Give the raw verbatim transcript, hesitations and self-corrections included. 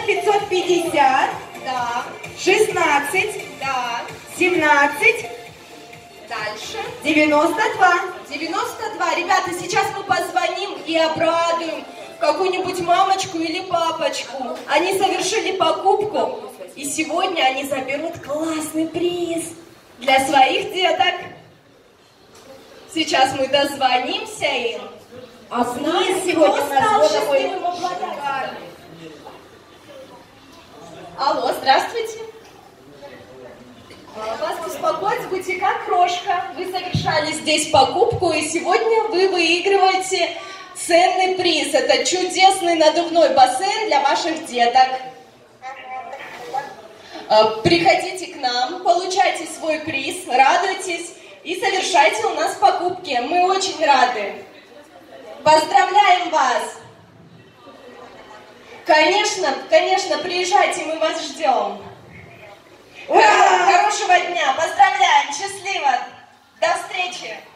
пять пятьсот пятьдесят. Да. шестнадцать. Да. семнадцать. Дальше. девяносто два. девяносто два. Ребята, сейчас мы позвоним и обрадуем какую-нибудь мамочку или папочку. Они совершили покупку, и сегодня они заберут классный приз для своих деток. Сейчас мы дозвонимся им. А приз сегодня у нас вот такой. Алло, здравствуйте. Вас беспокоит с бутика «Крошка». Вы совершали здесь покупку, и сегодня вы выигрываете ценный приз. Это чудесный надувной бассейн для ваших деток. Приходите к нам, получайте свой приз, радуйтесь и совершайте у нас покупки. Мы очень рады. Поздравляем вас! Конечно, конечно, приезжайте, мы вас ждем. Ура! Хорошего дня, поздравляем, счастливо, до встречи!